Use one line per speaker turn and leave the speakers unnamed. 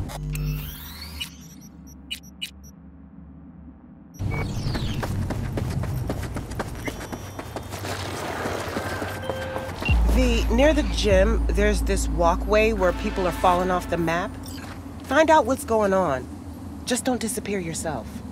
Near the gym, there's this walkway where people are falling off the map. Find out what's going on. Just don't disappear yourself.